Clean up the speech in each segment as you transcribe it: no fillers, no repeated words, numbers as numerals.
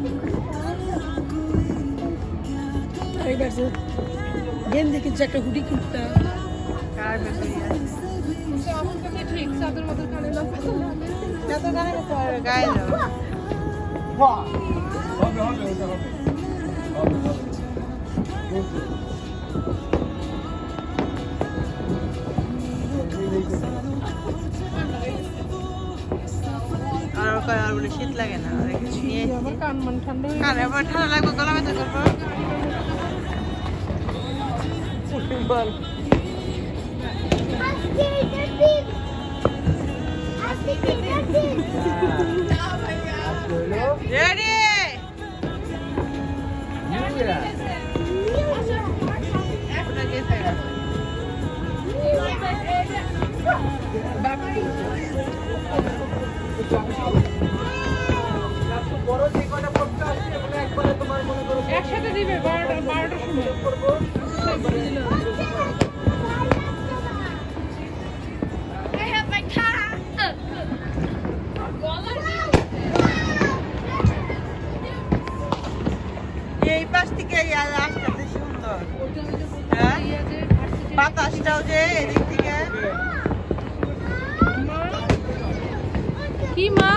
Game দেখেছি একটা hoodie কিনতে গায়ে আর বলে শীত লাগে না কানে ঠান্ডা লাগবে গলা ব্যথা করবো বল রেডি একসাথে দিবে 12টার সময় এই পাশ থেকে আসতে সুন্দর বাতাসটাও যে এদিক থেকে কি মা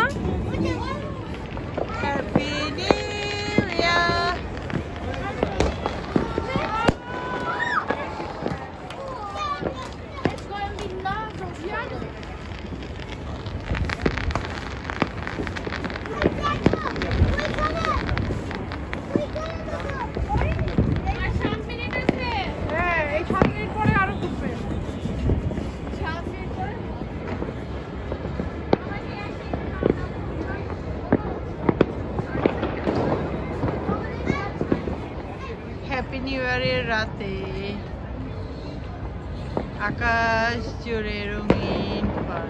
happy new year happy new ইয়ারের রাতে আকাশ জুড়ে রঙিন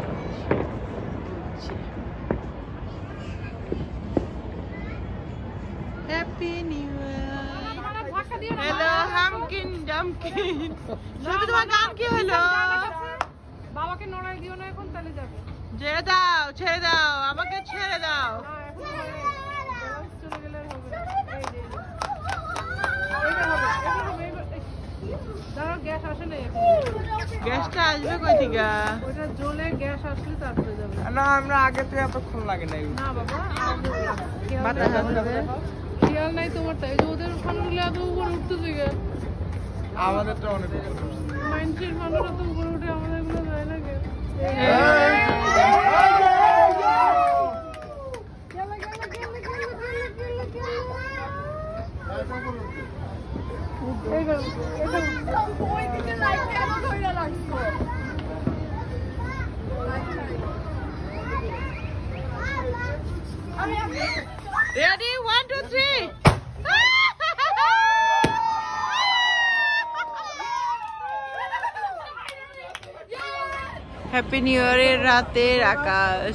হ্যাপি নিউ ইয়ার হ্যালো হামকিন ডামকিন তোমার নাম কি হলো বাবাকে নড়াই দিও না এখন তাহলে যাবে ছেড়ে দাও আমাকে ছেড়ে দাও চলে গেলে হবে গ্যাস আসে না গ্যাসটা আসবে কই থেকে ওটা জ্বলে গ্যাস আসলে তারপরে যাবে না আমরা আগে তো এতক্ষণ লাগে নাই না বাবা বাতাস আসবে খেয়াল নাই তোমার তাই যে ওদের ফানুগুলো এত উপরে উঠতেছে গে আমাদের তো অনেক মাইন্ডসেট ফানুরা তো উপরে উঠে আমাদের গুলো যায় না গে Ready? 1, 2, 3. হ্যাপি নিউ ইয়ারের রাতের আকাশ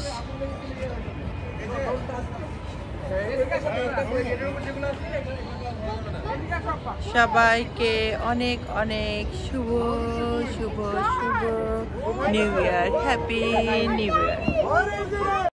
সবাইকে অনেক অনেক শুভ শুভ শুভ নিউ ইয়ার হ্যাপি নিউ ইয়ার